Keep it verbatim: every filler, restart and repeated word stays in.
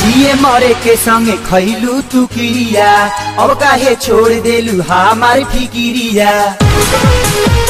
जिए मरे के संगे खैलू तू किरिया, अब काहे छोड़ देलू हमार फिकिरिया।